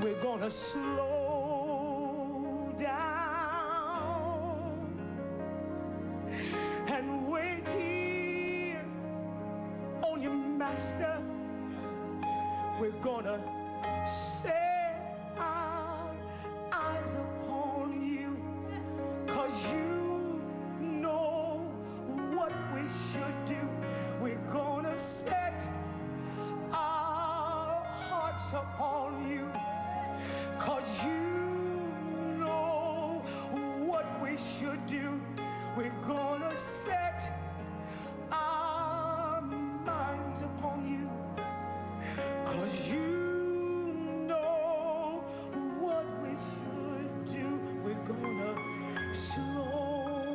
We're gonna slow down and wait here on your master. We're gonna set our eyes upon you, 'cause you know what we should do. We're gonna set our hearts upon you, 'cause you know what we should do. We're gonna set our minds upon you, 'cause you know what we should do. We're gonna slow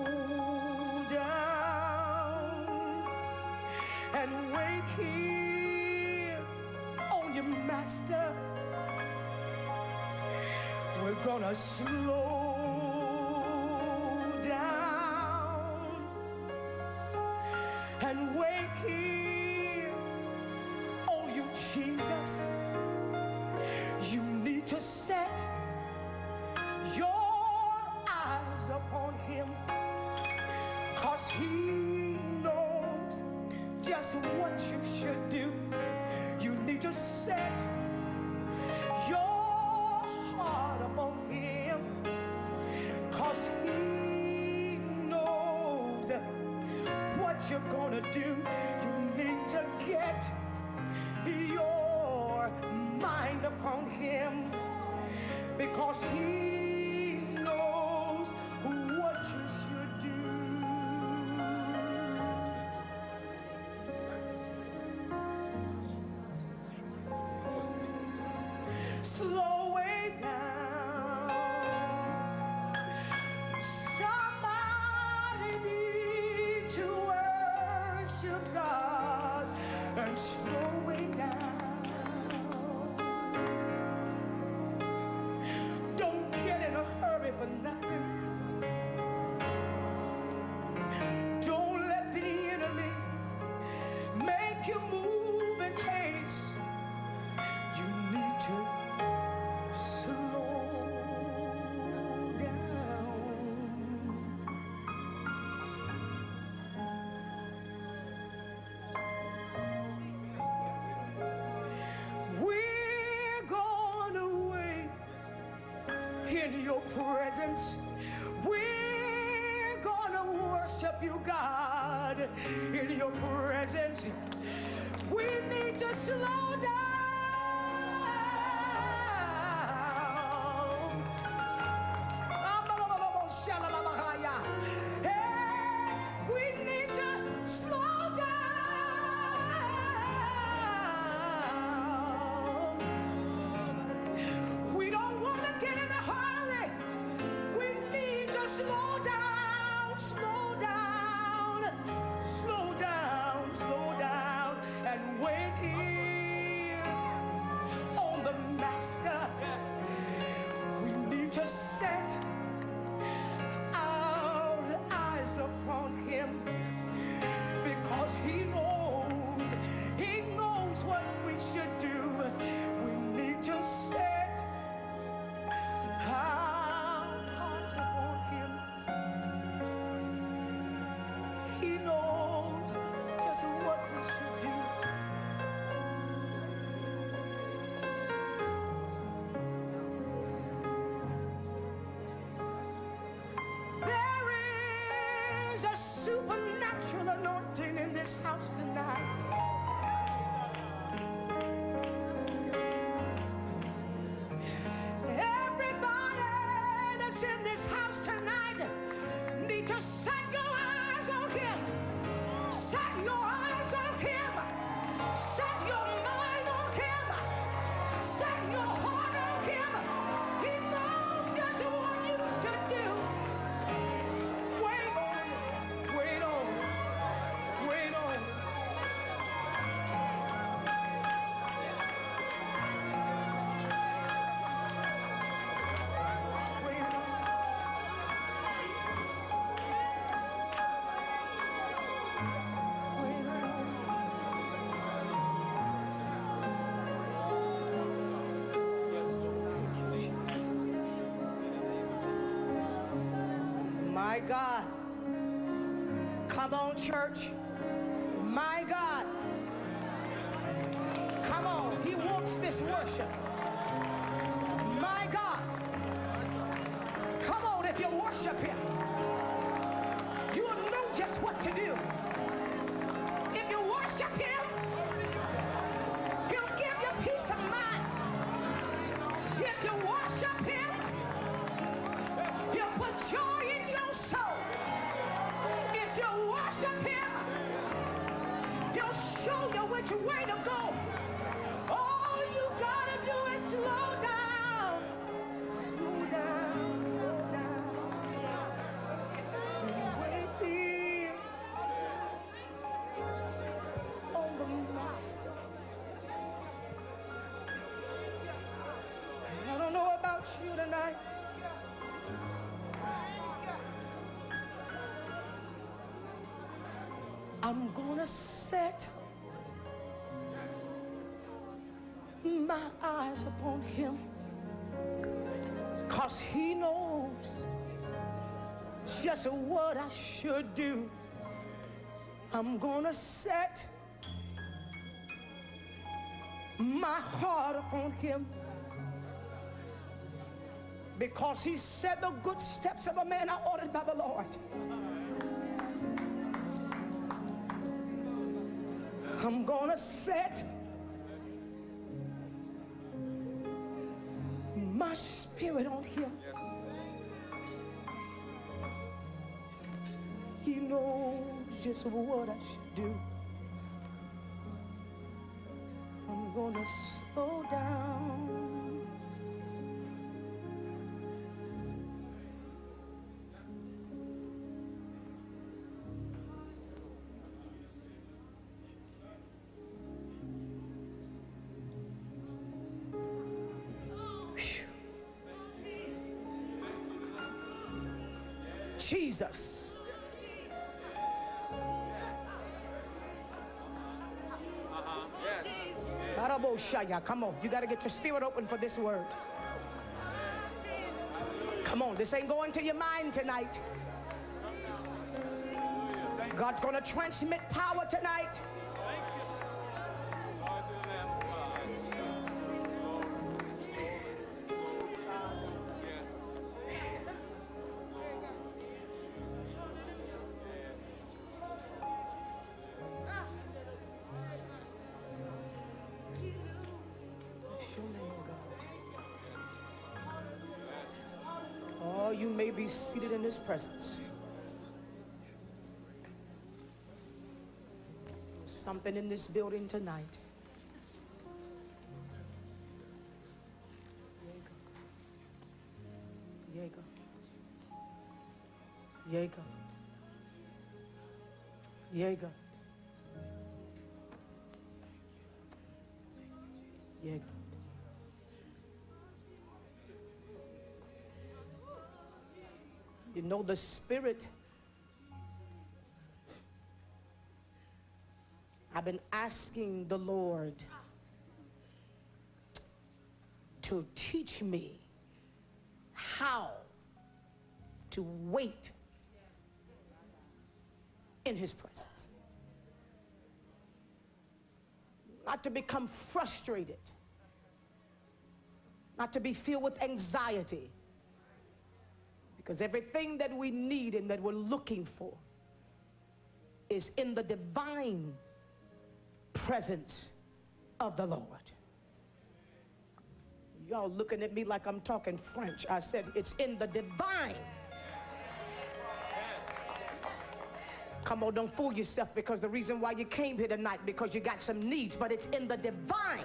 down and wait here on your master. We're gonna slow down and wait here on you, Jesus. You need to set your eyes upon him, 'cause he knows just what you should do. You need to set your heart upon him, 'cause he knows what you're gonna do. You need to get your mind upon him, because he knows what you should do. Slow way down. Somebody needs to worship God, and slow way down. Don't get in a hurry for nothing. Don't let the enemy make you move in haste. You need to slow down. We're gonna wait in your presence. We're gonna worship you, God, in your presence. We need to slow down. Hey, we need to slow down. We don't want to get in a hurry. We need to slow down, slow down, slow down, slow down, and wait here on the master. We need to set My God. Come on, church. My God. Come on. He wants this worship. My God. Come on, if you worship him, you'll know just what to do. If you worship him, he'll give you peace of mind. If you worship him, he'll put joy in your soul. If you worship him, he'll show you which way to go. All you gotta do is slow down. Slow down, slow down. Wait here on the master. I don't know about you tonight. I'm gonna set my eyes upon him, 'cause he knows just what I should do. I'm gonna set my heart upon him, because he said the good steps of a man are ordered by the Lord. I'm gonna set my spirit on him. He knows just what I should do. I'm gonna slow down. Jesus. Come on, you got to get your spirit open for this word. Come on, this ain't going to your mind tonight. God's going to transmit power tonight. Oh, you may be seated in his presence. Something in this building tonight. Jaeger. Jaeger. Jaeger. Jaeger. You know, the Spirit, I've been asking the Lord to teach me how to wait in his presence. Not to become frustrated, not to be filled with anxiety. Because everything that we need and that we're looking for is in the divine presence of the Lord. Y'all looking at me like I'm talking French. I said it's in the divine. Come on, don't fool yourself, because the reason why you came here tonight, because you got some needs, but it's in the divine.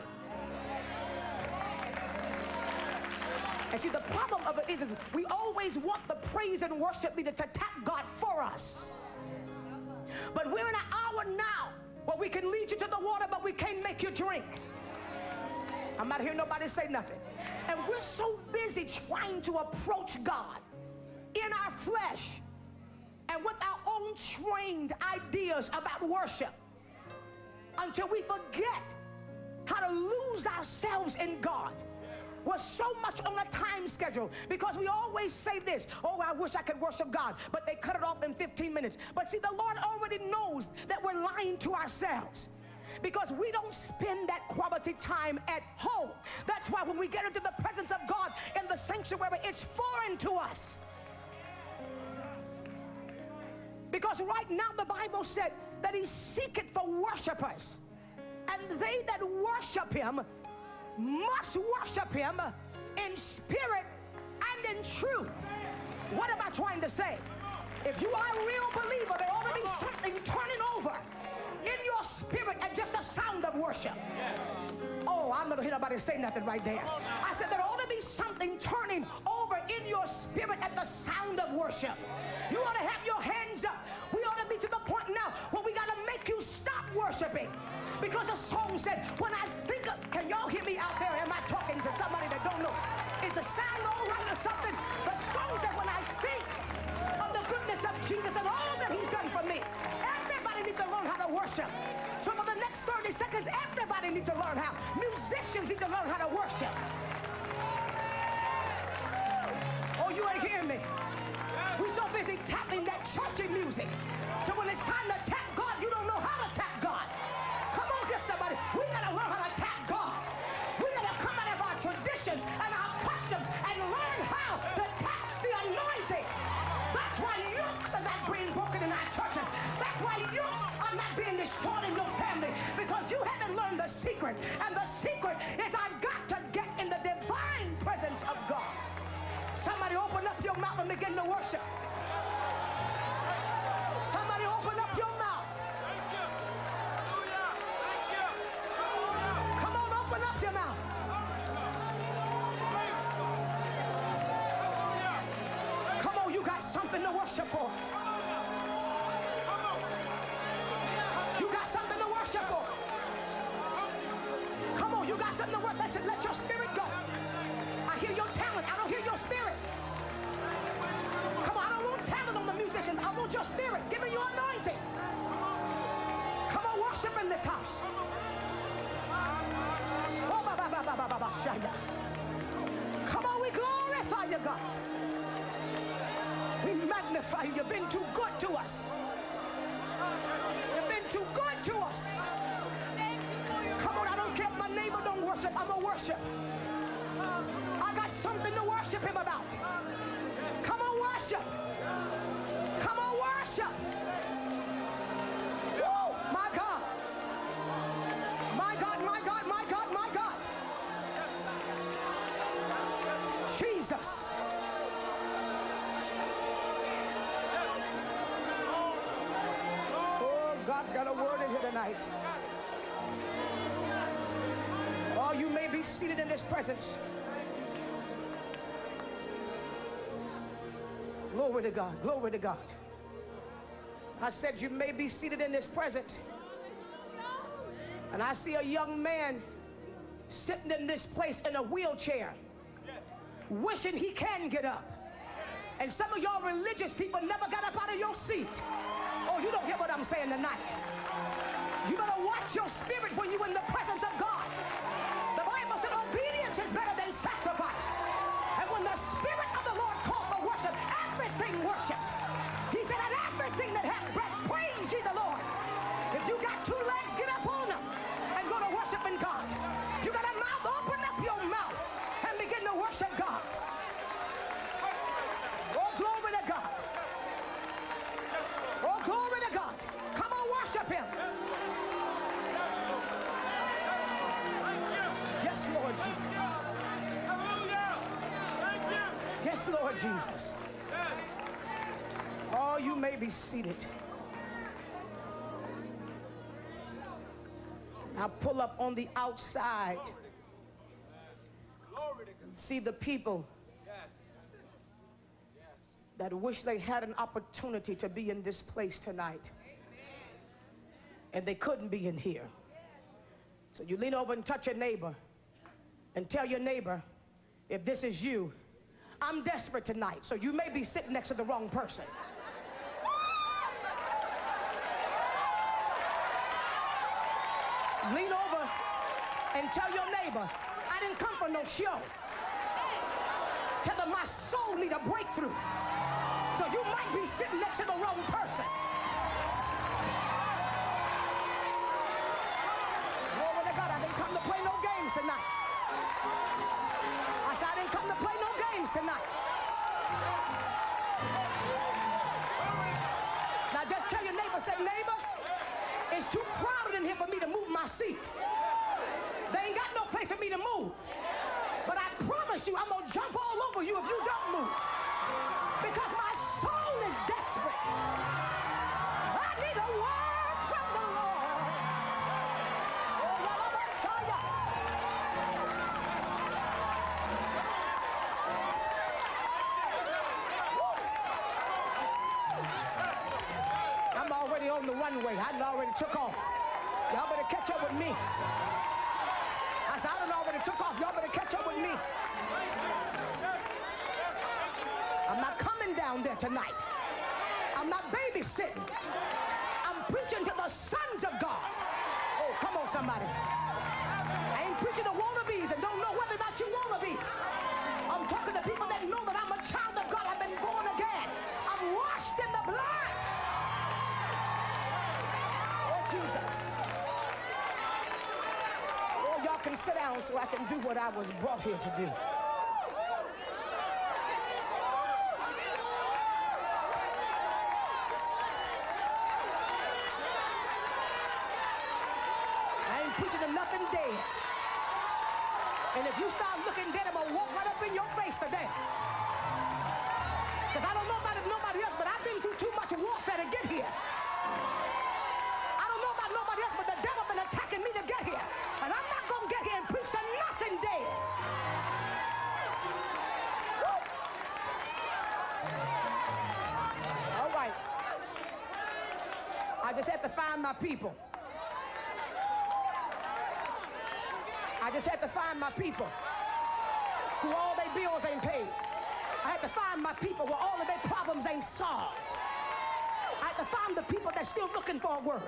And see, the problem of it is we always want the praise and worship leader to tap God for us. But we're in an hour now where we can lead you to the water, but we can't make you drink. I'm not hearing nobody say nothing. And we're so busy trying to approach God in our flesh and with our own trained ideas about worship until we forget how to lose ourselves in God. was so much on a time schedule, because we always say this, oh, I wish I could worship God, but they cut it off in 15 minutes. But see, the Lord already knows that we're lying to ourselves, because we don't spend that quality time at home. That's why when we get into the presence of God in the sanctuary, it's foreign to us. Because right now the Bible said that he seeketh for worshipers, and they that worship him must worship him in spirit and in truth. What am I trying to say? If you are a real believer, there ought to be something turning over in your spirit at just the sound of worship. Oh, I'm not gonna hear nobody say nothing right there. I said there ought to be something turning over in your spirit at the sound of worship. You ought to have your hands up. We ought to be to the point now where we got to make you stop worshiping. Because the song said, when I think of, can y'all hear me out there? Am I talking to somebody that don't know? Is the sound all right or something? The song said, when I think of the goodness of Jesus and all that he's done for me, everybody needs to learn how to worship. So for the next 30 seconds, everybody needs to learn how. Musicians need to learn how to worship. Oh, you ain't hearing me. We're so busy tapping that churchy music. So when it's time to tap God, you don't know how to tap God. Come on, get somebody. We got to learn how to tap God. We got to come out of our traditions and our customs and learn how to tap the anointing. That's why yokes are not being broken in our churches. That's why yokes are not being destroyed in your family, because you haven't learned the secret. And the secret is I've got to get in the divine presence of God. Somebody open up your mouth and begin to worship. Somebody open up your mouth. Come on, open up your mouth. Come on, you got something to worship for. You got something to worship for. Come on, you got something to work. That's it. Let your spirit go. I hear your talent. I don't hear your spirit. Come on, I don't want talent on the musicians. I want your spirit. Give me your anointing. Come on, worship in this house. Come on, we glorify you, God. We magnify you. You've been too good to us. You've been too good to us. Come on, I don't care if my neighbor don't worship. I'm going to worship. I got something to worship him about. Come on, worship. Come on, worship. Woo, my God. My God, my God, my God, my God. Jesus. Oh, God's got a word in here tonight. Oh, you may be seated in this presence. Glory to God. Glory to God. I said you may be seated in this presence. And I see a young man sitting in this place in a wheelchair, wishing he can get up. And some of y'all religious people never got up out of your seat. Oh, you don't hear what I'm saying tonight. You better watch your spirit when you're in the presence of God. The Bible said obedience is better than sacrifice. And when the Spirit of the Lord called for worship, everything worships. He said, and everything that hath breath, praise ye the Lord. If you got two legs, get up on them and go to worshiping God. You got a mouth, open up your mouth and begin to worship God. Oh, glory to God. Oh, glory to God. Come on, worship him. Yes, Lord Jesus. Yes, Lord Jesus. Oh, you may be seated. Now pull up on the outside. See the people that wish they had an opportunity to be in this place tonight. And they couldn't be in here. So you lean over and touch your neighbor and tell your neighbor, if this is you, I'm desperate tonight. So you may be sitting next to the wrong person. Lean over and tell your neighbor, I didn't come for no show. Tell them my soul need a breakthrough. So you might be sitting next to the wrong person. Glory to God, I didn't come to play no games tonight. I said I didn't come to play no games tonight. Now just tell your neighbor, say, neighbor, it's too crowded in here for me to move my seat. They ain't got no place for me to move. But I promise you, I'm going to jump all over you if you don't move. Because my soul is desperate. I need a word from the Lord. Oh, Yalabashaya. I'm already on the runway. I already took off. Y'all better catch up with me. I said, I done already took off. Y'all better catch up with me. I'm not coming down there tonight. I'm not babysitting. I'm preaching to the sons of God. Oh, come on, somebody. I ain't preaching to wannabes and don't know whether or not you wanna be. I'm talking to people that know that I'm a child of God. I've been born again. I'm washed in the blood. Oh, Jesus. Y'all can sit down so I can do what I was brought here to do. I ain't preaching to nothing dead. And if you start looking dead, I'm gonna walk right up in your face today. Because I don't know about nobody else, but I've been through too much warfare to get here. I don't know about nobody else, but the devil been attacking me to get here. And I'm not going to get here and preach to nothing dead. Woo. All right. I just had to find my people. I just had to find my people who all their bills ain't paid. I had to find my people where all of their problems ain't solved. I had to find the people that's still looking for a word.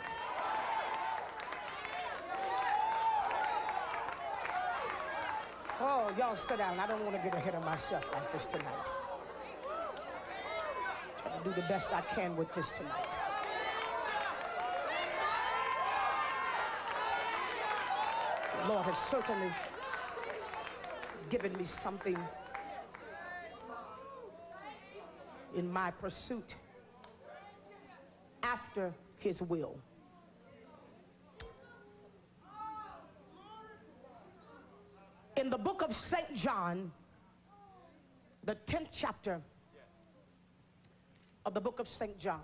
Oh, y'all sit down. I don't want to get ahead of myself like this tonight. Try to do the best I can with this tonight. The Lord has certainly given me something in my pursuit after his will. In the book of St. John, the 10th chapter of the book of St. John,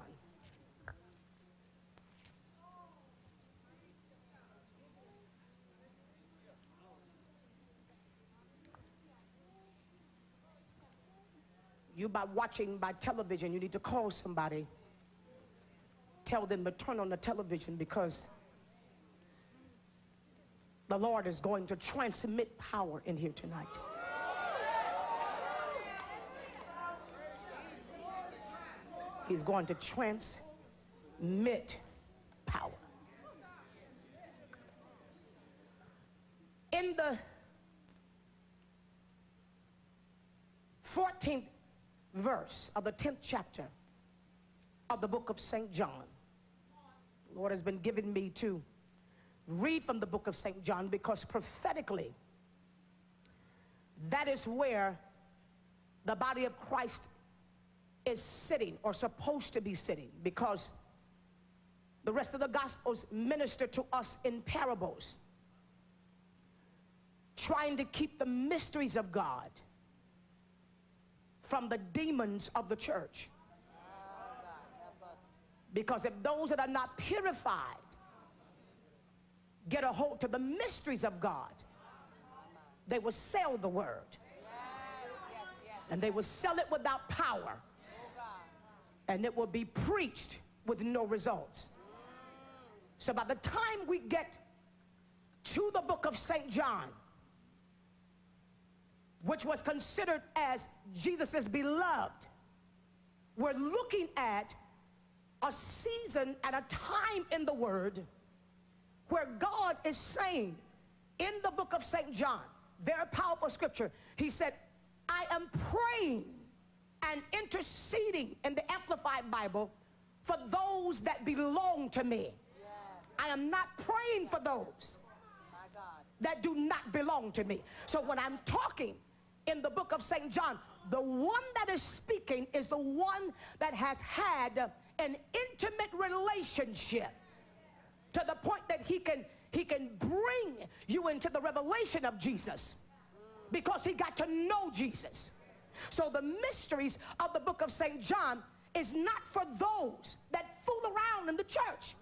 you by watching by television, you need to call somebody, tell them to turn on the television, because the Lord is going to transmit power in here tonight. He's going to transmit power. In the 14th verse of the 10th chapter of the book of St. John, the Lord has been giving me to read from the book of St. John, because prophetically, that is where the body of Christ is sitting, or supposed to be sitting, because the rest of the Gospels minister to us in parables, trying to keep the mysteries of God from the demons of the church. Because if those that are not purified get a hold to the mysteries of God, they will sell the word. And they will sell it without power. And it will be preached with no results. So by the time we get to the book of St. John, which was considered as Jesus's beloved, we're looking at a season and a time in the word where God is saying in the book of St. John, very powerful scripture, he said, I am praying and interceding in the Amplified Bible for those that belong to me. I am not praying for those that do not belong to me. So when I'm talking in the book of St. John, the one that is speaking is the one that has had an intimate relationship to the point that he can bring you into the revelation of Jesus because he got to know Jesus. So the mysteries of the book of St. John is not for those that fool around in the church.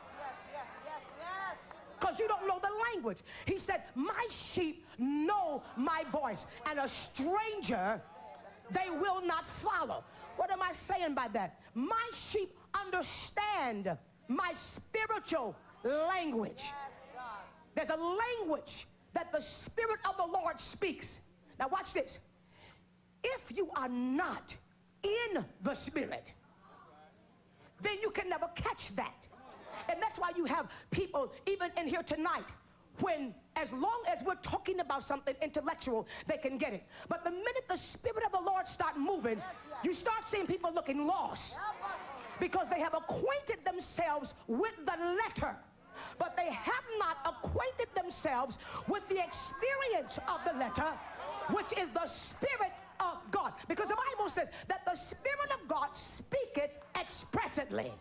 Because you don't know the language. He said, my sheep know my voice, and a stranger they will not follow. What am I saying by that? My sheep understand my spiritual language. There's a language that the Spirit of the Lord speaks. Now watch this. If you are not in the Spirit, then you can never catch that. And that's why you have people even in here tonight, when as long as we're talking about something intellectual, they can get it. But the minute the Spirit of the Lord start moving, you start seeing people looking lost because they have acquainted themselves with the letter, but they have not acquainted themselves with the experience of the letter, which is the Spirit of God. Because the Bible says that the Spirit of God speaketh expressly.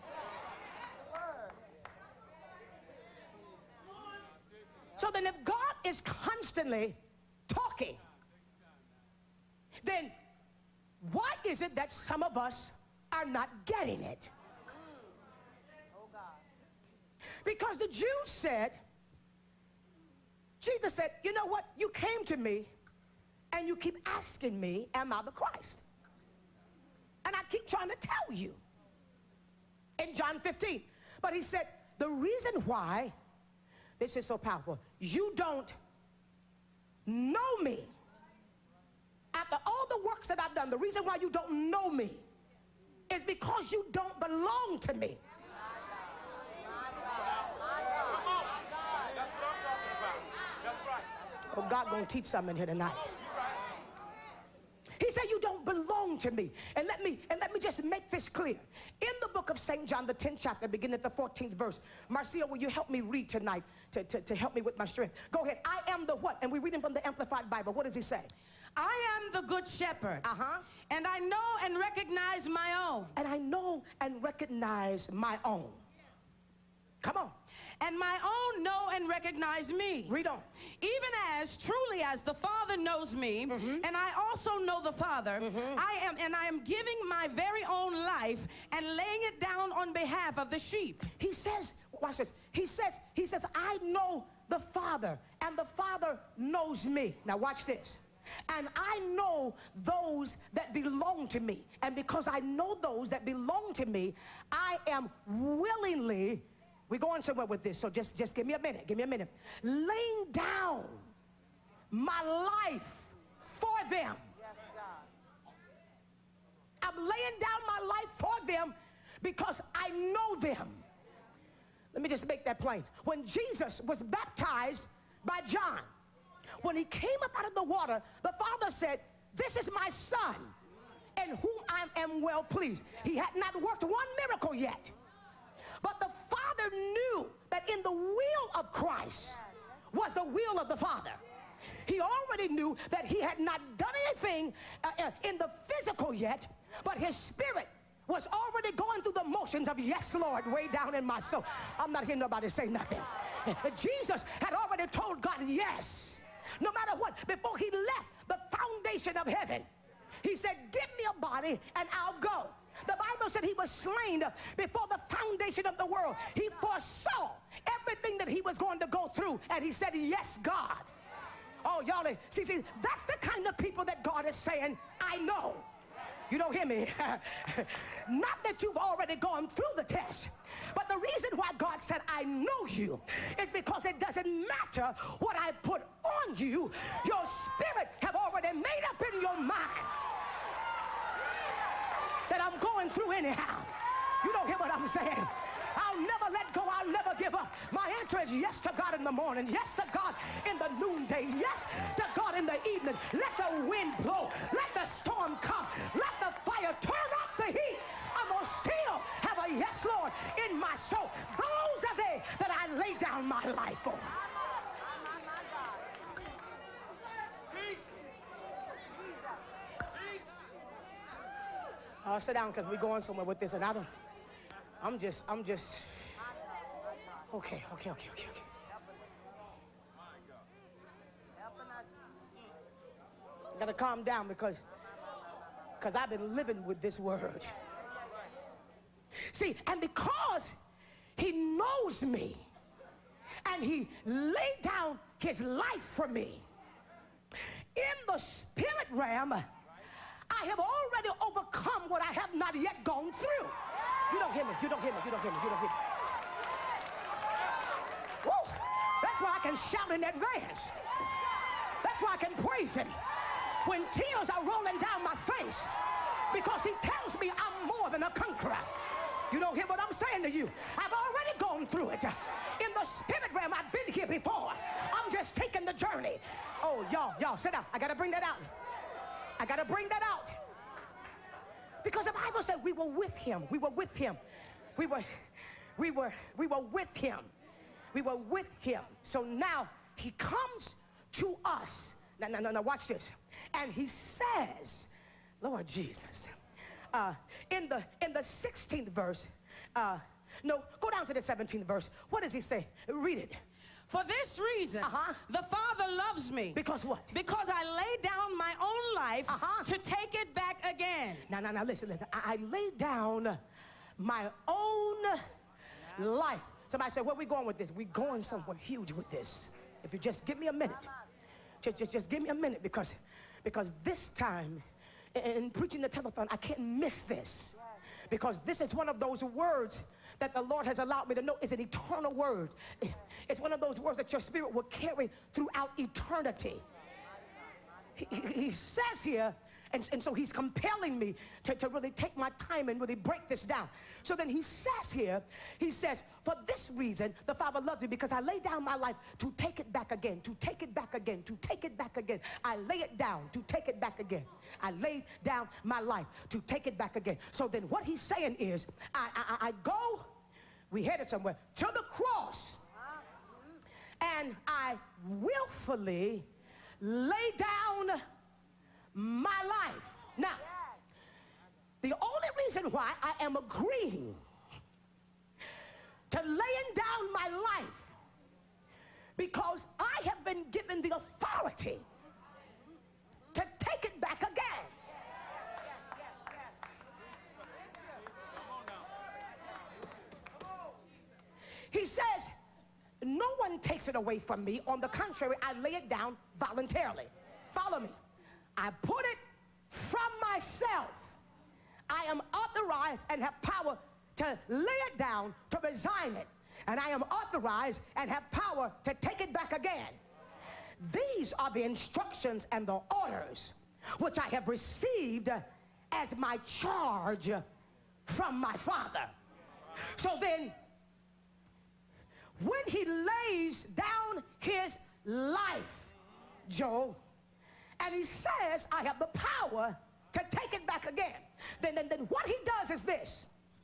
So then if God is constantly talking, then why is it that some of us are not getting it? Because the Jews said, Jesus said, you know what? You came to me and you keep asking me, am I the Christ? And I keep trying to tell you in John 15. But he said, the reason why, this is so powerful, you don't know me. After all the works that I've done, the reason why you don't know me is because you don't belong to me. Oh, God gonna teach something here tonight. He said you don't belong to me. And let me just make this clear. In the book of St. John, the 10th chapter, beginning at the 14th verse. Marcia, will you help me read tonight to help me with my strength? Go ahead. I am the what? And we're reading from the Amplified Bible. What does he say? I am the good shepherd. And I know and recognize my own. And I know and recognize my own. Come on. And my own know and recognize me. Read on. Even as truly as the Father knows me, and I also know the Father, I am giving my very own life and laying it down on behalf of the sheep. He says, watch this. He says, I know the Father, and the Father knows me. Now watch this. And I know those that belong to me. And because I know those that belong to me, I am willingly, we're going somewhere with this, so just give me a minute, laying down my life for them. Yes, God. I'm laying down my life for them because I know them. Let me just make that plain. When Jesus was baptized by John, when he came up out of the water, the Father said, this is my Son, in whom I am well pleased. He had not worked one miracle yet. But the Father knew that in the will of Christ was the will of the Father. He already knew that he had not done anything in the physical yet, but his spirit was already going through the motions of yes, Lord, way down in my soul. I'm not hearing nobody say nothing. Jesus had already told God yes. No matter what, before he left the foundation of heaven, he said, give me a body and I'll go. The Bible said he was slain before the foundation of the world. He foresaw everything that he was going to go through, and he said, yes, God. Oh, y'all, see, that's the kind of people that God is saying, I know. You don't hear me. Not that you've already gone through the test, but the reason why God said, I know you, is because it doesn't matter what I put on you. Your spirit have already made up in your mind that I'm going through anyhow. You don't hear what I'm saying. I'll never let go. I'll never give up. My answer is yes to God in the morning, yes to God in the noonday, yes to God in the evening. Let the wind blow. Let the storm come. Let the fire turn up the heat. I'm going to still have a yes, Lord, in my soul. Those are they that I lay down my life for. I'll sit down because we're going somewhere with this, and I'm just, okay. I gotta calm down because I've been living with this word. See, and because he knows me and he laid down his life for me, in the spirit realm, I have already overcome what I have not yet gone through. You don't hear me. Woo. That's why I can shout in advance. That's why I can praise him when tears are rolling down my face, because he tells me I'm more than a conqueror. You don't hear what I'm saying to you. I've already gone through it. In the spirit realm, I've been here before. I'm just taking the journey. Oh, y'all, sit down. I got to bring that out. Because the Bible said we were with him. We were with him. So now he comes to us. Now, watch this. And he says, Lord Jesus, in the 16th verse, no, go down to the 17th verse. What does he say? Read it. For this reason, the Father loves me. Because what? Because I laid down my own life to take it back again. Now, listen. I laid down my own life. Somebody said, where are we going with this? We're going somewhere huge with this. If you just give me a minute. Just give me a minute, because this time in preaching the telethon, I can't miss this. Because this is one of those words that the Lord has allowed me to know is an eternal word. It's one of those words that your spirit will carry throughout eternity. He says here, and so he's compelling me to really take my time and really break this down. So then he says here, he says, for this reason, the Father loves me, because I lay down my life to take it back again, to take it back again, to take it back again. I lay it down to take it back again. I laid down my life to take it back again. So then what he's saying is, I go, we headed somewhere, to the cross, and I willfully lay down my life. Now, the only reason why I am agreeing to laying down my life, because I have been given the authority to take it back again. He says, no one takes it away from me. On the contrary, I lay it down voluntarily. Follow me. I put it from myself. I am authorized and have power to lay it down, to resign it. And I am authorized and have power to take it back again. These are the instructions and the orders which I have received as my charge from my Father. So then, when he lays down his life, Joel, and he says, I have the power to take it back again, then what he does is this.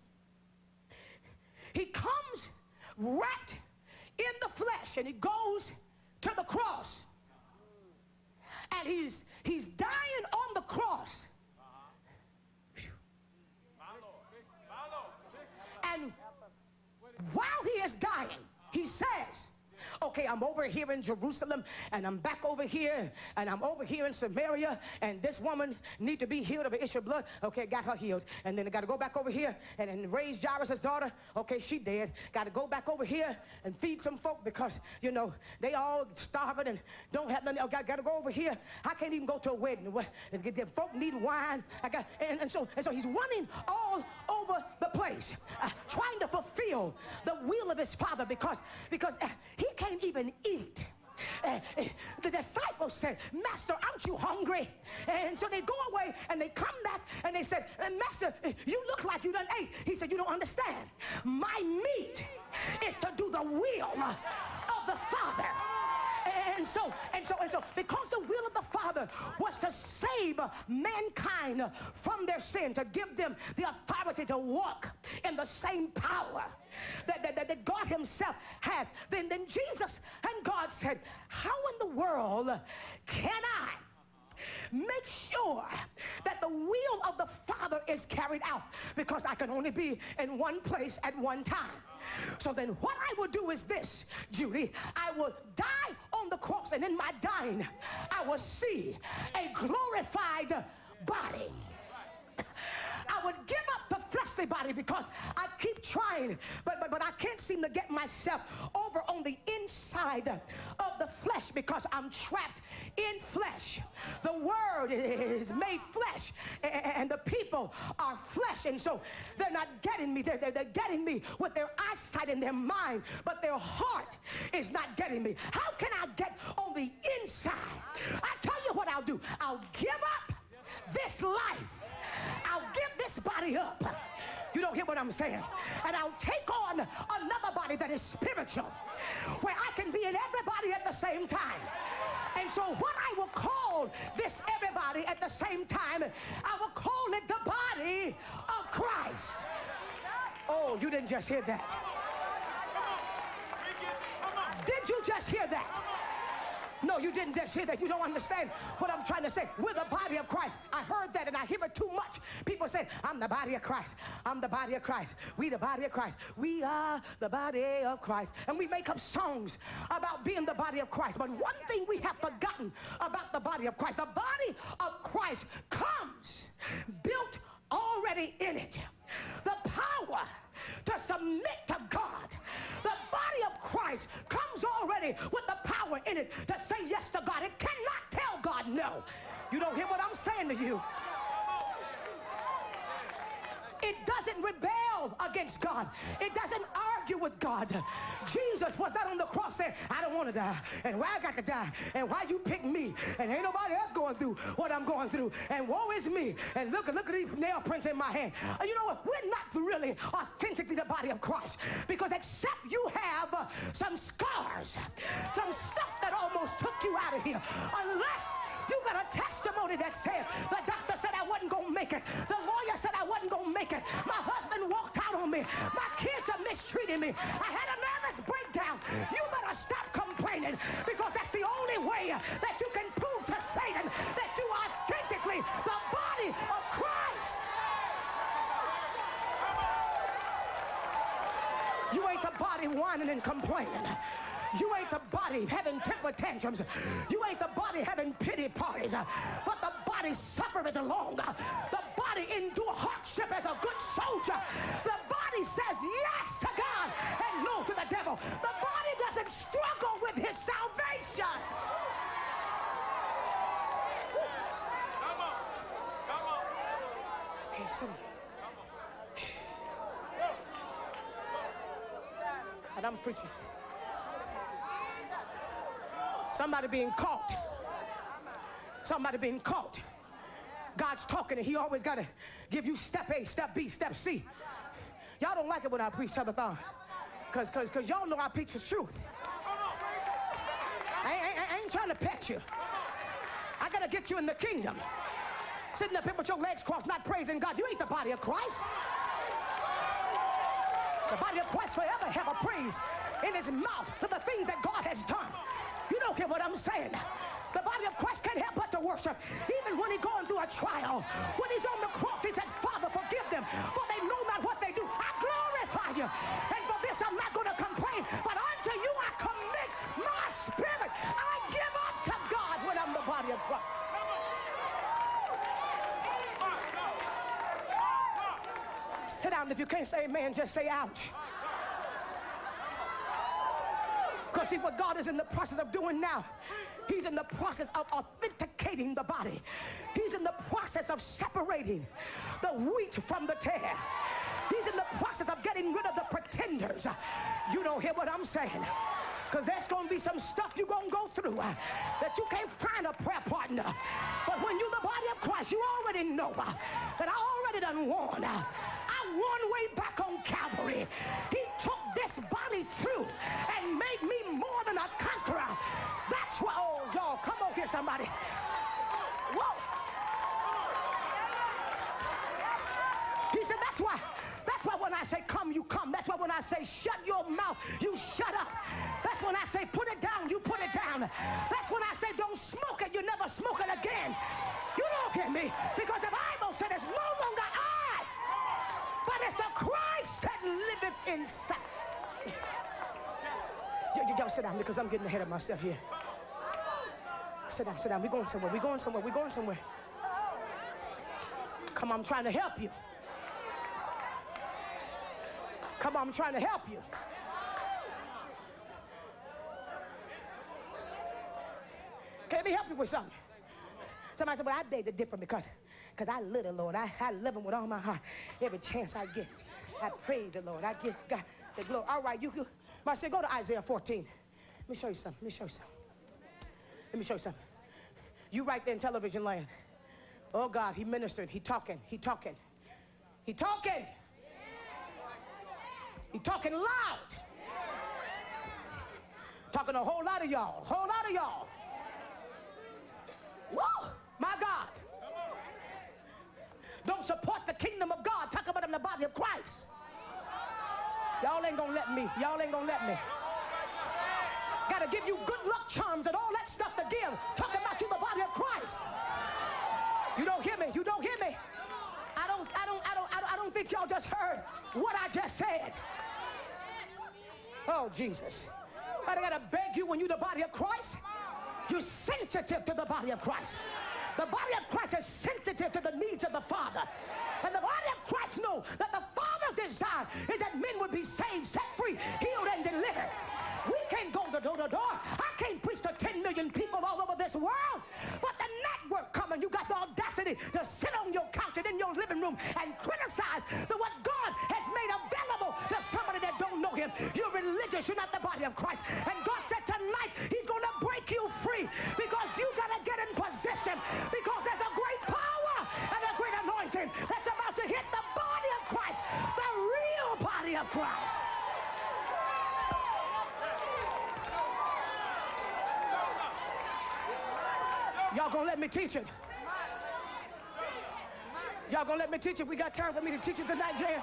He comes wrapped in the flesh, and he goes to the cross. And he's dying on the cross. And while he is dying, he says, okay, I'm over here in Jerusalem, and I'm back over here, and I'm over here in Samaria, and this woman need to be healed of an issue of blood. Okay, got her healed. And then I got to go back over here and raise Jairus' daughter. Okay, she dead. Got to go back over here and feed some folk, because, you know, they all starving and don't have nothing. Got to go over here. I can't even go to a wedding. The folk need wine. And so he's running all over the place, trying to fulfill the will of his Father, because he can't even eat. disciples said, Master, aren't you hungry? And so they go away and they come back and they said, Master, you look like you done ate. He said, you don't understand. My meat is to do the will of the Father. And so, because the will of the Father was to save mankind from their sin, to give them the authority to walk in the same power that God himself has, then Jesus and God said, how in the world can I make sure that the will of the Father is carried out? Because I can only be in one place at one time. So then what I will do is this, Judy. I will die on the cross, and in my dying, I will see a glorified body. I would give up the fleshly body because I keep trying, but I can't seem to get myself over on the inside of the flesh because I'm trapped in flesh. The word is made flesh, and the people are flesh, and so they're not getting me. They're getting me with their eyesight and their mind, but their heart is not getting me. How can I get on the inside? I tell you what I'll do. I'll give up this life. I'll give this body up. You don't hear what I'm saying? And I'll take on another body that is spiritual, where I can be in everybody at the same time. And so what I will call this everybody at the same time, I will call it the body of Christ. Oh, you didn't just hear that. Did you just hear that? No, you didn't just hear that. You don't understand what I'm trying to say. We're the body of Christ. I heard that and I hear it too much. People say, I'm the body of Christ. I'm the body of Christ. We the body of Christ. We are the body of Christ. And we make up songs about being the body of Christ. But one thing we have forgotten about the body of Christ, the body of Christ comes built already in it. The power to submit to God. The body of Christ comes already with the power in it to say yes to God. It cannot tell God no. You don't hear what I'm saying to you. It doesn't rebel against God. It doesn't argue with God. Jesus was not on the cross saying, I don't want to die, and why I got to die, and why you pick me, and ain't nobody else going through what I'm going through, and woe is me, and look at these nail prints in my hand. You know what? We're not really authentically the body of Christ, because except you have some scars, some stuff that almost took you out of here, unless you got a testimony that said, the doctor said I wasn't going to make it. The lawyer said I wasn't going to make it. My husband walked out on me. My kids are mistreating me. I had a nervous breakdown. You better stop complaining, because that's the only way that you can prove to Satan that you are authentically the body of Christ. You ain't the body whining and complaining. You ain't the body having temper tantrums. You ain't the body having pity parties. But the body suffereth long. The body endure hardship as a good soldier. The body says yes to God and no to the devil. The body doesn't struggle with his salvation. Come on. Come on. Okay, so. And I'm preaching. Somebody being caught. Somebody being caught. God's talking, and he always got to give you step A, step B, step C. Y'all don't like it when I preach telethon, because y'all know I preach the truth. I ain't trying to pet you. I got to get you in the kingdom. Sitting up here with your legs crossed, not praising God. You ain't the body of Christ. The body of Christ forever have a praise in his mouth for the things that God has done. You don't hear what I'm saying. The body of Christ can't help but to worship. Even when he's going through a trial, when he's on the cross, he said, Father, forgive them, for they know not what they do. I glorify you. And for this, I'm not going to complain, but unto you I commit my spirit. I give up to God when I'm the body of Christ. Sit down. If you can't say amen, just say ouch. Because see, what God is in the process of doing now, he's in the process of authenticating the body. He's in the process of separating the wheat from the tare. He's in the process of getting rid of the pretenders. You don't hear what I'm saying. Because there's going to be some stuff you're going to go through that you can't find a prayer partner. But when you're the body of Christ, you already know that I already done won. I won way back on Calvary. He took this body through and made me more than a conqueror. That's why, oh, y'all, come on here, somebody. Whoa. He said, that's why when I say come, you come. That's why when I say shut your mouth, you shut up. That's when I say put it down, you put it down. That's when I say don't smoke it, you never smoke it again. You don't get me? Because the Bible said it's no longer I, but it's the Christ that liveth inside. Y'all sit down because I'm getting ahead of myself here. Sit down, sit down. We're going somewhere, we're going somewhere, we're going somewhere. Come on, I'm trying to help you. Come on, I'm trying to help you. Can let me help you with something? Somebody said, well, I beg to differ because I love the Lord. I love him with all my heart. Every chance I get, I praise the Lord. I give God the glory. All right, you I said, go to Isaiah 14. Let me show you something. Let me show you something. Let me show you something. You right there in television land. Oh, God, he ministered. He talking. He talking. He talking. He talking loud. Talking to a whole lot of y'all. Whole lot of y'all. Whoa, my God. Don't support the kingdom of God. Talk about in the body of Christ. Y'all ain't gonna let me. Y'all ain't gonna let me. Gotta give you good luck charms and all that stuff to give. Talking about you, the body of Christ. You don't hear me. You don't hear me. I don't think y'all just heard what I just said. Oh, Jesus. But I gotta beg you, when you're the body of Christ, you're sensitive to the body of Christ. The body of Christ is sensitive to the needs of the Father. And the body of Christ knows that the Father's desire is that men would be saved, set free, healed, and delivered. We can't go door to door. I can't preach to 10 million people all over this world. But the network coming, you got the audacity to sit on your couch and in your living room and criticize what God has made available to somebody that don't know him. You're religious. You're not the body of Christ. And God said tonight he's going to break you free because you got to get in position, because there's a great power and a great anointing that's about to hit the body of Christ, the real body of Christ. Y'all gonna let me teach it? Y'all gonna let me teach it? We got time for me to teach it tonight, Jan?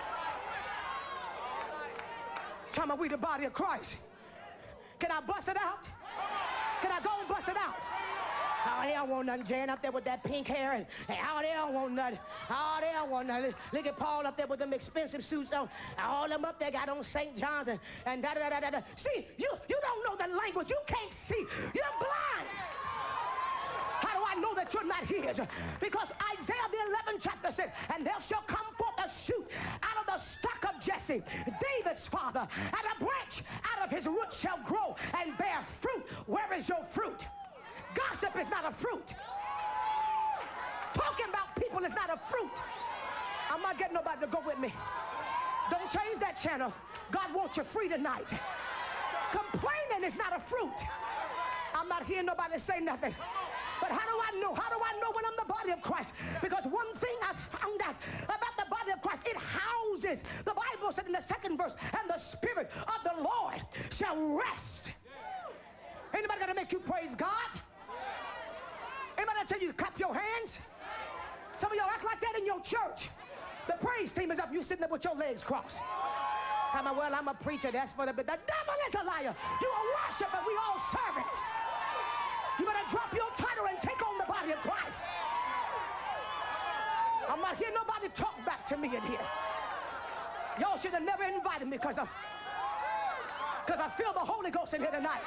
Talking about we the body of Christ. Can I bust it out? Can I go and bust it out? Oh, they don't want nothing, Jan, up there with that pink hair. And oh, they don't want nothing. Oh, they don't want nothing. Look at Paul up there with them expensive suits on. All them up there got on St. John's and da-da-da-da-da. See, you don't know the language. You can't see. You're blind. How do I know that you're not his? Because Isaiah the 11th chapter said, and there shall come forth a shoot out of the stock of Jesse, David's father, and a branch out of his root shall grow and bear fruit. Where is your fruit? Gossip is not a fruit. Talking about people is not a fruit. I'm not getting nobody to go with me. Don't change that channel. God wants you free tonight. Complaining is not a fruit. I'm not hearing nobody say nothing. But how do I know? How do I know when I'm the body of Christ? Because one thing I found out about the body of Christ, it houses, the Bible said in the second verse, and the Spirit of the Lord shall rest. Anybody got to make you praise God? Anybody tell you to clap your hands? Some of y'all act like that in your church. The praise team is up, you sitting there with your legs crossed. Well, I'm a preacher, that's for the devil is a liar. You a worshiper, we all servants. You better drop your title and take on the body of Christ. I'm not hearing nobody talk back to me in here. Y'all should have never invited me because I feel the Holy Ghost in here tonight.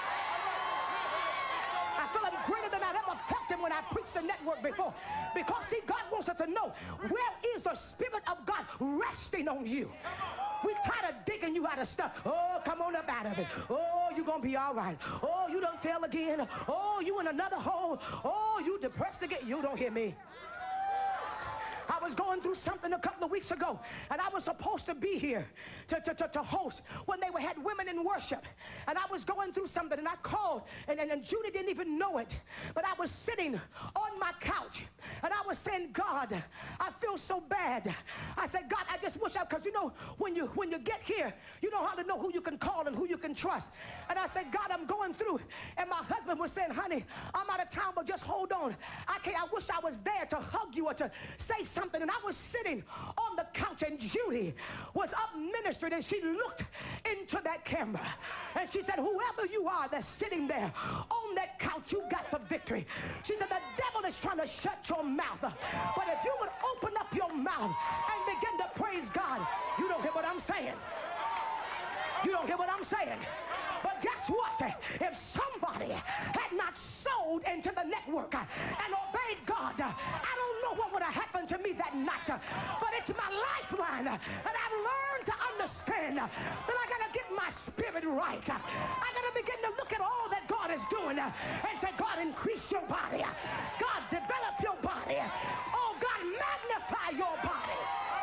I feel him greater than I've ever felt him when I preached the network before. Because, see, God wants us to know, where is the Spirit of God resting on you? We tired of digging you out of stuff. Oh, come on up out of it. Oh, you're going to be all right. Oh, you done fell again. Oh, you in another hole. Oh, you depressed again. You don't hear me. I was going through something a couple of weeks ago, and I was supposed to be here to host when they had women in worship. And I was going through something, and I called, and Judy didn't even know it. But I was sitting on my couch, and I was saying, God, I feel so bad. I said, God, I just wish because you know, when you get here, you know how to know who you can call and who you can trust. And I said, God, I'm going through. And my husband was saying, honey, I'm out of town, but just hold on. I wish I was there to hug you or to say something. And I was sitting on the couch, and Judy was up ministering, and she looked into that camera, and she said, whoever you are that's sitting there on that couch, you got the victory. She said, the devil is trying to shut your mouth, but if you would open up your mouth and begin to praise God. You don't hear what I'm saying. You don't hear what I'm saying. But guess what? If somebody had not sold into the network and obeyed God, I don't know what would have happened to me that night. But it's my lifeline. And I've learned to understand that I got to get my spirit right. I got to begin to look at all that God is doing and say, God, increase your body. God, develop your body. Oh, God, magnify your body.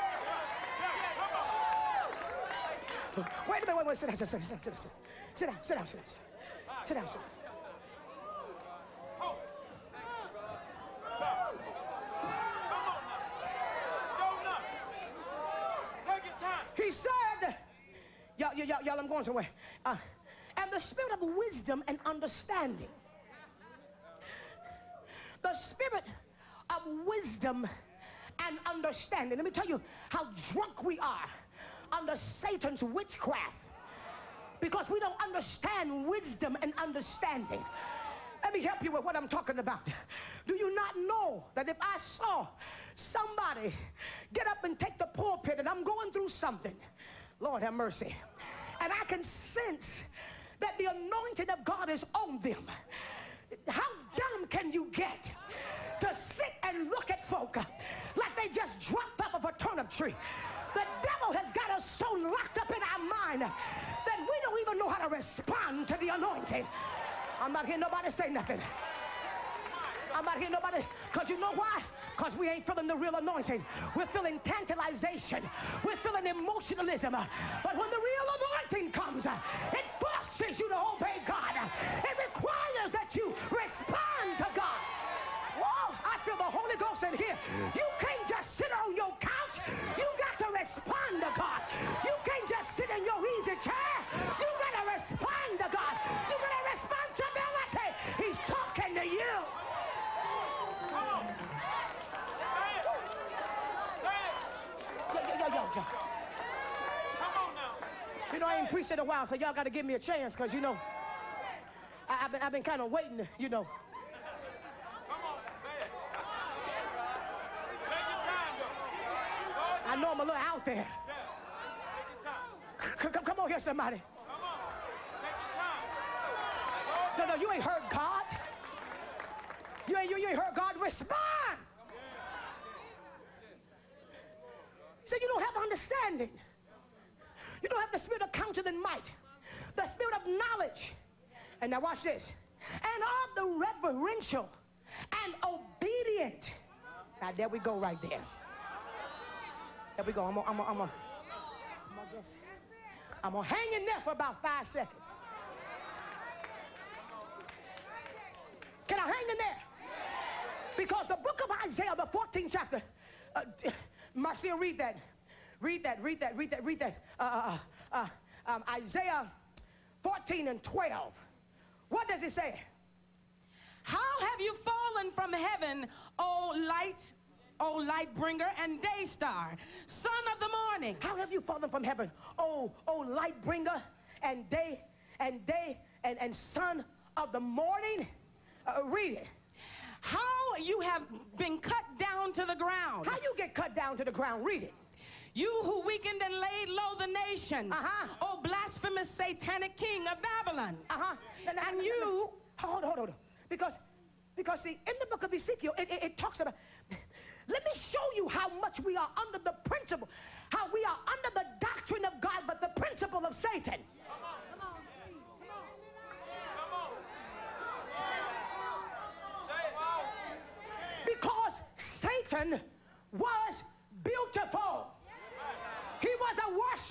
Wait a minute, wait, sit down, sit down. Take your time. He said, y'all, I'm going somewhere. And the spirit of wisdom and understanding. The spirit of wisdom and understanding. Let me tell you how drunk we are under Satan's witchcraft, because we don't understand wisdom and understanding. Let me help you with what I'm talking about. Do you not know that if I saw somebody get up and take the pulpit, and I'm going through something, Lord have mercy, and I can sense that the anointing of God is on them, how dumb can you get to sit and look at folk like they just dropped up of a turnip tree? The devil has got us so locked up in our mind that we don't even know how to respond to the anointing. I'm not hearing nobody say nothing. I'm not hearing nobody, because you know why? Because we ain't feeling the real anointing. We're feeling tantalization. We're feeling emotionalism. But when the real anointing comes, it forces you to obey God. It requires that you respond to God. Whoa, I feel the Holy Ghost in here. You can't just sit on your couch. You got to respond to God. You can't just sit in your easy chair. You got to respond to God. You got a responsibility. He's talking to you. Come on. Say it. Say it. Yo. Come on now. You know, I ain't preached in a while, so y'all got to give me a chance, because, you know, I've been kind of waiting, you know. Come on. Say it. Take your time, though. I know I'm a little out there. Yeah. Take your time. Come on here, somebody. Come on. Take your time. No, you ain't heard God. You ain't heard God. Respond. So you don't have understanding. You don't have the spirit of counsel and might. The spirit of knowledge. And now watch this. And of the reverential and obedient. Now there we go right there. There we go. I'm gonna hang in there for about 5 seconds. Can I hang in there? Because the book of Isaiah, the 14th chapter, Marcia, read that. Isaiah 14 and 12. What does it say? How have you fallen from heaven, O light bringer and day star, son of the morning? How have you fallen from heaven, oh light bringer and son of the morning? Read it. How you have been cut down to the ground. How you get cut down to the ground? Read it. You who weakened and laid low the nations, O blasphemous satanic king of Babylon. And you... Hold on. Because see, in the book of Ezekiel, it talks about... Let me show you how much we are under the principle, how we are under the doctrine of God, but the principle of Satan. Because Satan was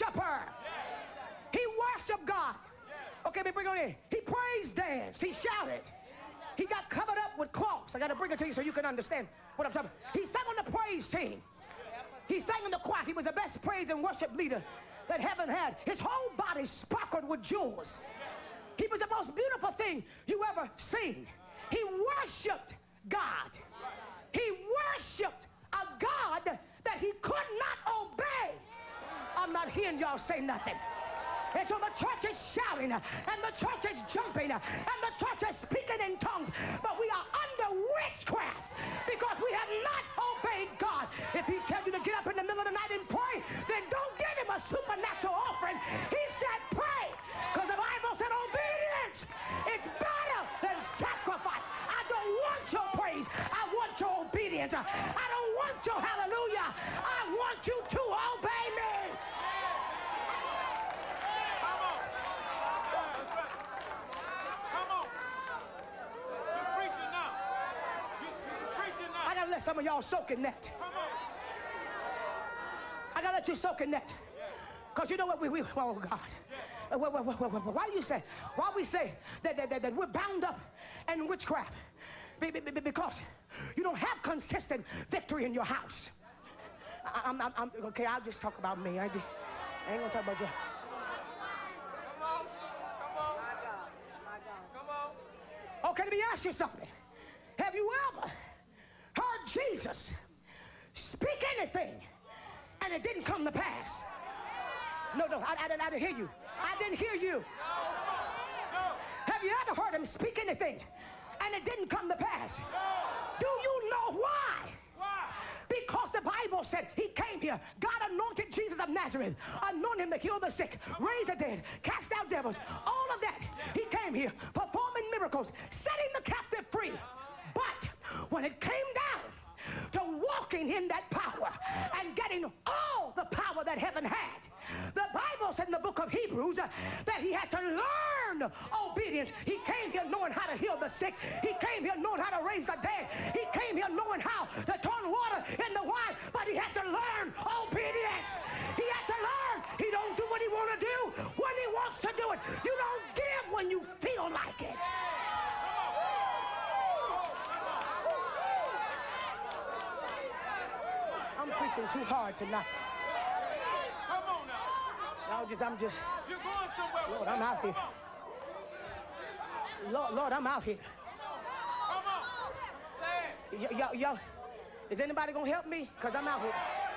worshiper. He worshiped God. Okay, let me bring it in. He praise danced. He shouted. He got covered up with cloths. I got to bring it to you so you can understand what I'm talking about. He sang on the praise team. He sang in the choir. He was the best praise and worship leader that heaven had. His whole body sparkled with jewels. He was the most beautiful thing you ever seen. He worshiped God. He worshiped a God that he could not obey. I'm not hearing y'all say nothing. And so the church is shouting, and the church is jumping, and the church is speaking in tongues. But we are under witchcraft because we have not obeyed God. If he tells you to get up in the middle of the night and pray, then don't give him a supernatural offering. He said pray, because the Bible said obedience is better than sacrifice. I don't want your praise. I want your obedience. I don't want your hallelujah. I want you to obey me. I gotta let some of y'all soak in that. I gotta let you soak in that. Because you know what oh God. Why do you say, why we say that we're bound up in witchcraft? Because you don't have consistent victory in your house. Okay, I'll just talk about me. I ain't gonna talk about you. Okay, let me ask you something. Have you ever heard Jesus speak anything and it didn't come to pass? No, I didn't hear you. I didn't hear you. Have you ever heard him speak anything and it didn't come to pass? Do you know why? Because the Bible said he came here. God anointed Jesus of Nazareth, anointed him to heal the sick, raise the dead, cast out devils, all of that. He came here performing miracles, setting the captive free. But when it came down to walking in that power and getting all the power that heaven had, the Bible said in the book of Hebrews that he had to learn obedience. He came here knowing how to heal the sick. He came here knowing how to raise the dead. He came here knowing how to turn water into wine, but he had to learn obedience. He had to learn. He don't do what he want to do when he wants to do it. You don't give when you feel like it. I'm preaching too hard tonight. Come on now. I'm just, You're going somewhere. Lord, I'm out here. Lord, I'm out here. Come on. Y'all, is anybody gonna help me? Because I'm out here.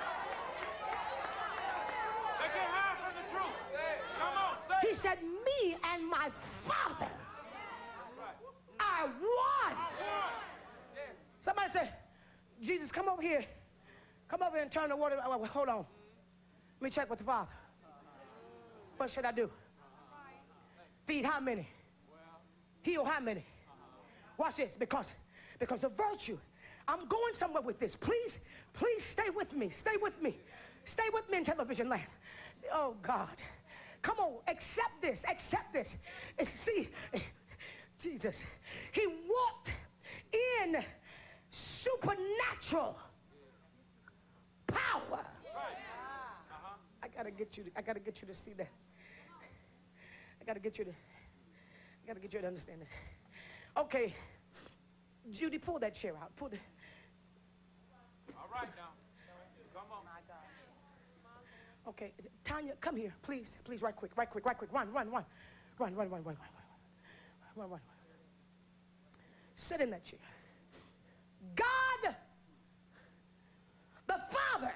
They can't hide from the truth. Come on, say He said, me and my Father are one. Somebody say, Jesus, come over here. Come over here and turn the water. Hold on. Let me check with the Father. What should I do? Feed how many? Heal how many? Watch this, because the virtue, I'm going somewhere with this. Please stay with me. Stay with me. Stay with me in television land. Oh God. Come on, accept this. Accept this. See, Jesus, he walked in supernatural power. I gotta get you to see that. I gotta get you to understand that. Okay, Judy, pull that chair out. Pull the. all right now. Come on. Okay, Tanya, come here, please, right quick. Run. Sit in that chair. God, the Father,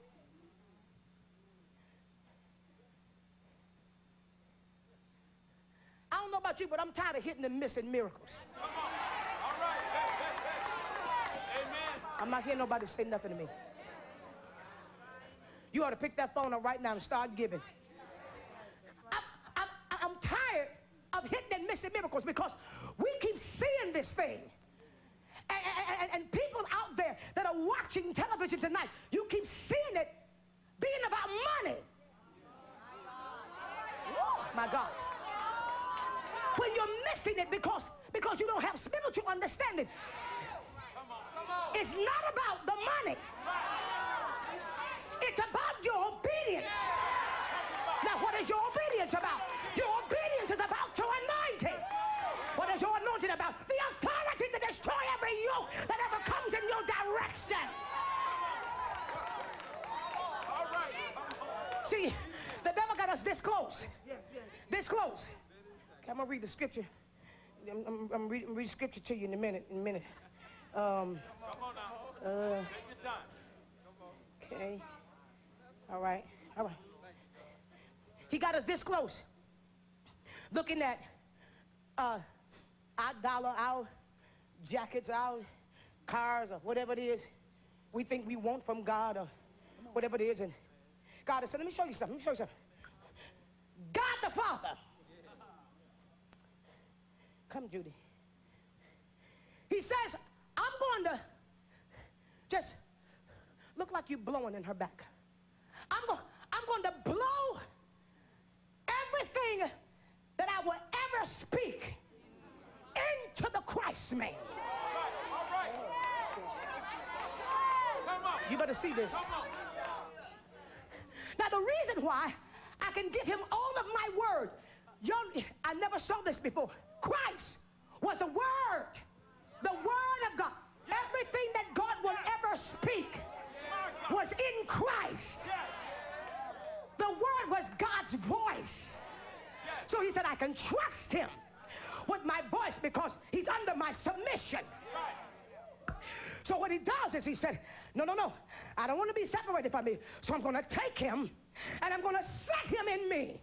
I don't know about you, but I'm tired of hitting and missing miracles. Come on. All right. Hey. Amen. I'm not hearing nobody say nothing to me. You ought to pick that phone up right now and start giving. I'm tired of hitting and missing miracles because we keep seeing this thing. And people out there that are watching television tonight, you keep seeing it being about money. Oh, my God. When you're missing it because you don't have spiritual understanding. It's not about the money. It's about your obedience. What is your obedience about? Your obedience is about your anointing. What is your anointing about? The authority to destroy every yoke that ever comes in your direction. All right. See, the devil got us this close. This close. Okay, I'm going to read the scripture. I'm reading scripture to you in a minute. Come on now. Take your time. Come on. Okay. All right. He got us this close. Looking at our dollar, our jackets, our cars, or whatever it is we think we want from God, or whatever it is. And God has said, let me show you something. God the Father. Come, Judy. He says, I'm going to just look like you blowing in her back. I'm going to blow everything that I will ever speak into the Christ man. All right. Come on. You better see this. Come on. Now, the reason why I can give him all of my word, I never saw this before. Christ was the word of God. Everything that God will ever speak was in Christ. The word was God's voice. So he said, I can trust him with my voice because he's under my submission. So what he does is he said, no, I don't want to be separated from me. So I'm going to take him and I'm going to set him in me.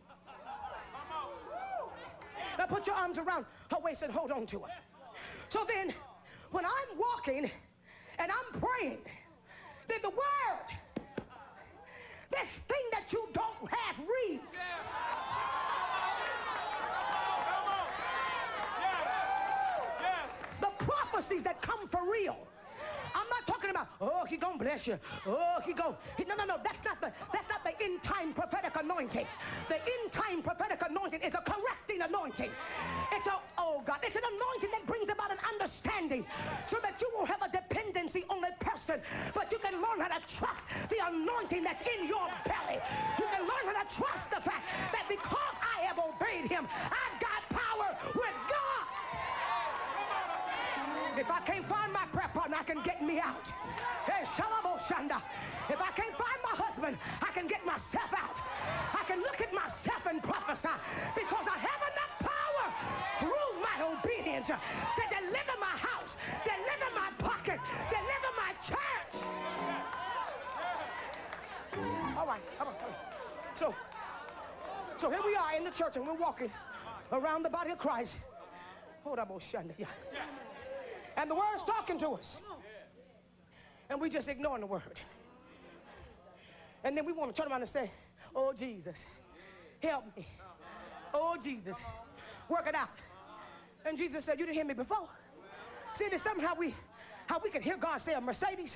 Now put your arms around her waist and hold on to her. So then when I'm walking and I'm praying, then the word, this thing that you don't have, read. The prophecies that come for real. I'm not talking about, oh, he gonna bless you. Oh, no. That's not the end time prophetic anointing. The end time prophetic anointing is a correcting anointing. It's an anointing that brings about an understanding so that you won't have a dependency on a person, but you can learn how to trust the anointing that's in your belly. You can learn how to trust the fact that because I have obeyed him, I've got power with God. If I can't find my prayer partner, I can get me out. Hey, Shalabo Shanda. If I can't find my husband, I can get myself out. I can look at myself and prophesy because I have enough power through my obedience to deliver my house, deliver my pocket, deliver my church. All right. So here we are in the church and we're walking around the body of Christ. Hold up, Shanda. Yeah. And the word's talking to us. And we just ignoring the word. And then we want to turn around and say, oh, Jesus, help me. Oh, Jesus, work it out. And Jesus said, you didn't hear me before. See, there's something how we can hear God say a Mercedes.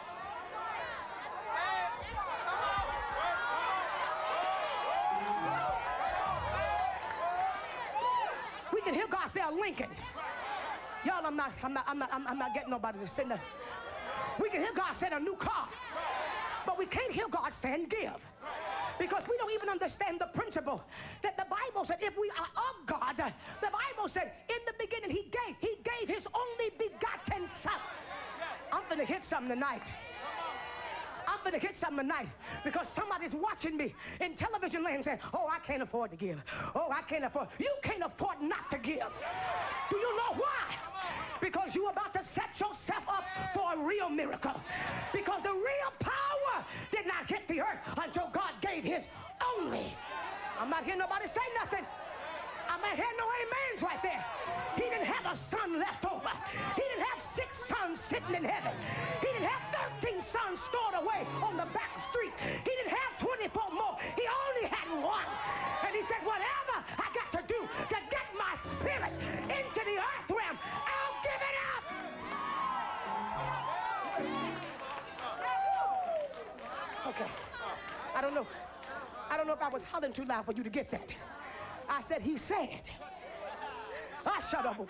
We can hear God say a Lincoln. Y'all, I'm not getting nobody to say nothing. We can hear God saying a new car, but we can't hear God saying give, because we don't even understand the principle that the Bible said if we are of God, the Bible said in the beginning he gave his only begotten son. I'm gonna hit something tonight. I'm going to get something tonight because somebody's watching me in television land saying, oh, I can't afford to give. Oh, I can't afford. You can't afford not to give. Do you know why? Because you're about to set yourself up for a real miracle. Because the real power did not hit the earth until God gave his only. I'm not hearing nobody say nothing. I'm not hearing no amens right there. He didn't have a son left over. He didn't have 6 sons sitting in heaven. He didn't have 13 sons stored away on the back street. He didn't have 24 more. He only had 1. And he said, whatever I got to do to get my spirit into the earth realm, I'll give it up. Okay. I don't know if I was hollering too loud for you to get that. I said, he said, I shut up,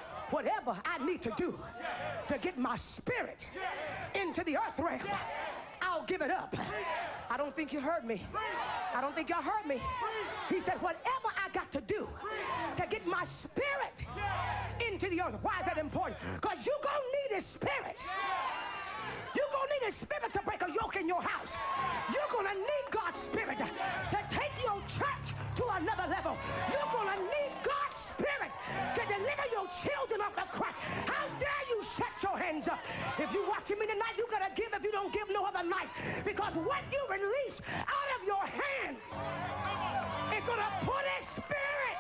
whatever I need to do to get my spirit into the earth realm, I'll give it up. I don't think you heard me. I don't think y'all heard me. He said, whatever I got to do to get my spirit into the earth. Why is that important? Because you're going to need his spirit. You're going to need his spirit to break a yoke in your house. You're going to need God's spirit to take your church to another level. You're going to need God's spirit to deliver your children off the crack. How dare you shut your hands up? If you're watching me tonight, you got to give. If you don't give, no other night. Because what you release out of your hands is going to put his spirit.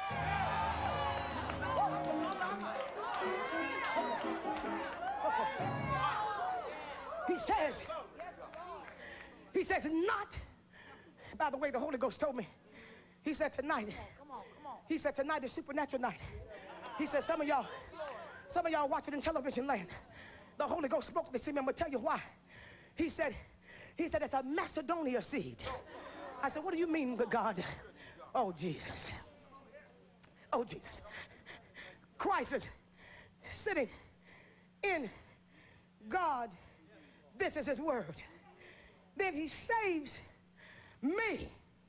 He says, not, by the way, the Holy Ghost told me, he said tonight, he said tonight is supernatural night. He said some of y'all watching in television land, the Holy Ghost spoke to me. I'm going to tell you why. He said it's a Macedonia seed. I said, what do you mean, God? Oh, Jesus. Oh, Jesus. Christ is sitting in God. This is his word. Then he saves me.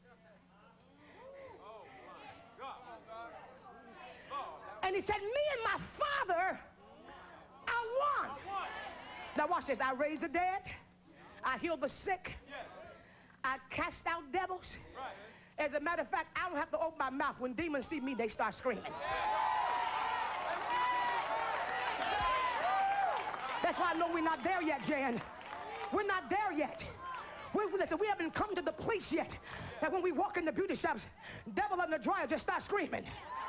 And he said, me and my Father are one. Now watch this. I raise the dead. I heal the sick. I cast out devils. As a matter of fact, I don't have to open my mouth. When demons see me, they start screaming. That's why I know we're not there yet, Jan. We're not there yet. Listen, we haven't come to the place yet that when we walk in the beauty shops, devil on the dryer just start screaming.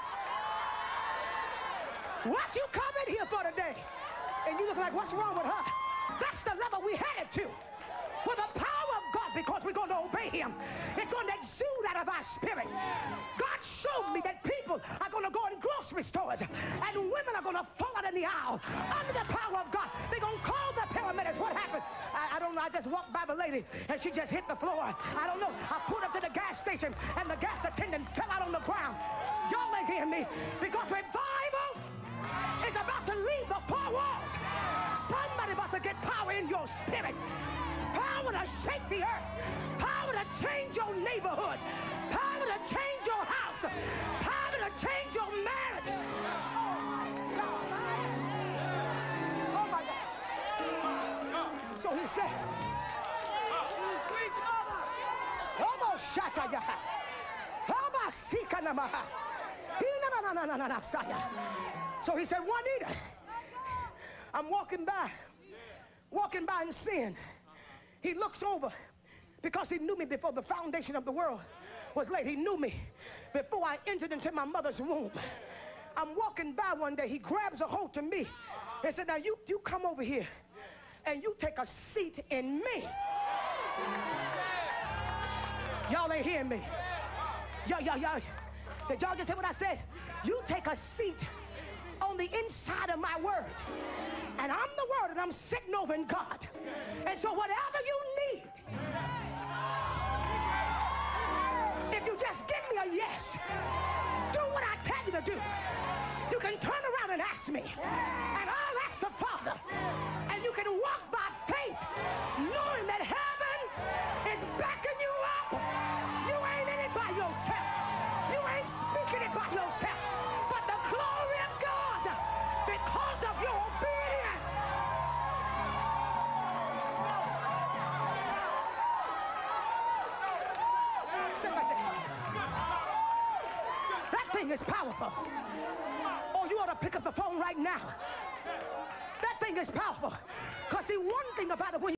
What you come in here for today? And you look like, what's wrong with her? That's the level we headed to. With the power of God, because we're going to obey him. It's going to exude out of our spirit. God showed me that people are going to go in grocery stores and women are going to fall out in the aisle under the power of God. They're going to call the paramedics. What happened? I don't know. I just walked by the lady and she just hit the floor. I don't know. I pulled up to the gas station and the gas attendant fell out on the ground. Y'all ain't hearing me, because revival is about to leave the four walls. Somebody about to get power in your spirit. Power to shake the earth. Power to change your neighborhood. Power to change your house. Power to change your marriage. Oh my God. So he says, almost shut up. So he said, Juanita, I'm walking by in sin. He looks over, because he knew me before the foundation of the world was laid. He knew me before I entered into my mother's womb. I'm walking by one day. He grabs a hold to me and said, now you come over here and you take a seat in me. Y'all ain't hearing me. Y'all. Did y'all just hear what I said? You take a seat on the inside of my word. And I'm the word, and I'm sitting over in God. And so whatever you need, if you just give me a yes, do what I tell you to do. You can turn around and ask me, and I'll ask the Father. And you can walk by faith, knowing that heaven is backing you up. You ain't in it by yourself. You ain't speaking it by yourself. But the glory of God, because of your obedience. Step back there. That thing is powerful. Oh, you ought to pick up the phone right now. That thing is powerful. Because see, one thing about it, when